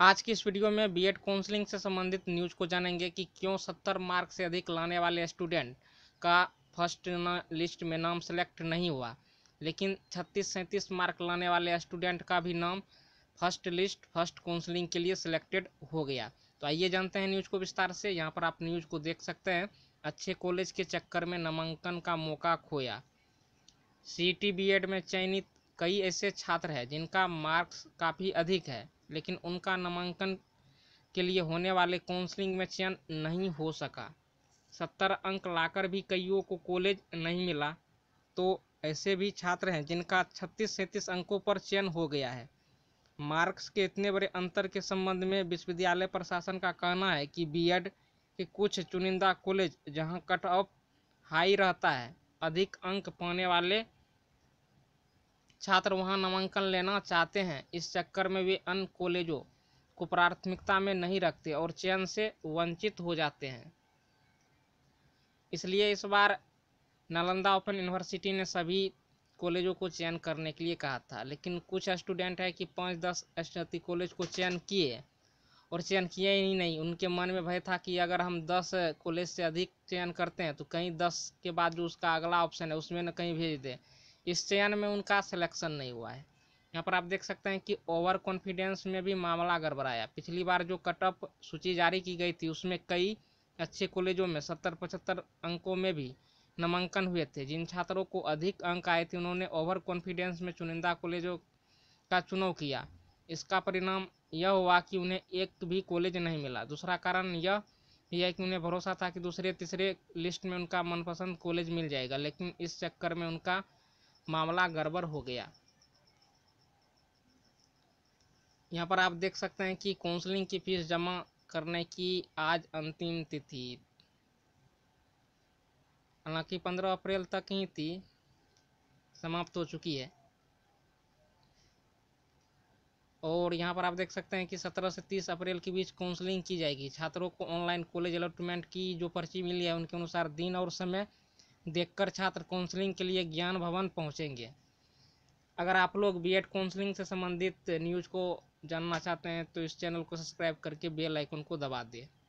आज की इस वीडियो में बीएड काउंसलिंग से संबंधित न्यूज को जानेंगे कि क्यों 70 मार्क से अधिक लाने वाले स्टूडेंट का फर्स्ट लिस्ट में नाम सेलेक्ट नहीं हुआ, लेकिन 36-37 मार्क लाने वाले स्टूडेंट का भी नाम फर्स्ट काउंसलिंग के लिए सिलेक्टेड हो गया। तो आइए जानते हैं न्यूज को विस्तार से। यहाँ पर आप न्यूज को देख सकते हैं। अच्छे कॉलेज के चक्कर में नामांकन का मौका खोया। सीईटी बीएड में चयनित कई ऐसे छात्र हैं जिनका मार्क्स काफ़ी अधिक है, लेकिन उनका नामांकन के लिए होने वाले काउंसलिंग में चयन नहीं हो सका। 70 अंक लाकर भी कईयों को कॉलेज नहीं मिला। तो ऐसे भी छात्र हैं जिनका 36-37 अंकों पर चयन हो गया है। मार्क्स के इतने बड़े अंतर के संबंध में विश्वविद्यालय प्रशासन का कहना है कि बीएड के कुछ चुनिंदा कॉलेज जहां कट ऑफ हाई रहता है, अधिक अंक पाने वाले छात्र वहां नामांकन लेना चाहते हैं। इस चक्कर में वे अन्य कॉलेजों को प्राथमिकता में नहीं रखते और चयन से वंचित हो जाते हैं। इसलिए इस बार नालंदा ओपन यूनिवर्सिटी ने सभी कॉलेजों को चयन करने के लिए कहा था, लेकिन कुछ स्टूडेंट है कि 5-10 एसटीटी कॉलेज को चयन किए और चयन किया ही नहीं। उनके मन में भय था कि अगर हम 10 कॉलेज से अधिक चयन करते हैं तो कहीं 10 के बाद जो उसका अगला ऑप्शन है उसमें न कहीं भेज दे। इस चयन में उनका सिलेक्शन नहीं हुआ है। यहाँ पर आप देख सकते हैं कि ओवर कॉन्फिडेंस में भी मामला गड़बड़ाया। पिछली बार जो कट ऑफ सूची जारी की गई थी उसमें कई अच्छे कॉलेजों में 70-75 अंकों में भी नामांकन हुए थे। जिन छात्रों को अधिक अंक आए थे उन्होंने ओवर कॉन्फिडेंस में चुनिंदा कॉलेजों का चुनाव किया। इसका परिणाम यह हुआ कि उन्हें एक भी कॉलेज नहीं मिला। दूसरा कारण यह भी है कि उन्हें भरोसा था कि दूसरे तीसरे लिस्ट में उनका मनपसंद कॉलेज मिल जाएगा, लेकिन इस चक्कर में उनका मामला गड़बड़ हो गया। यहाँ पर आप देख सकते हैं कि काउंसलिंग की फीस जमा करने की आज अंतिम तिथि, हालांकि 15 अप्रैल तक ही थी, समाप्त हो चुकी है। और यहाँ पर आप देख सकते हैं कि 17 से 30 अप्रैल के बीच काउंसलिंग की जाएगी। छात्रों को ऑनलाइन कॉलेज अलॉटमेंट की जो पर्ची मिली है उनके अनुसार दिन और समय देखकर छात्र काउंसलिंग के लिए ज्ञान भवन पहुँचेंगे। अगर आप लोग बीएड काउंसलिंग से संबंधित न्यूज़ को जानना चाहते हैं तो इस चैनल को सब्सक्राइब करके बेल आइकन को दबा दें।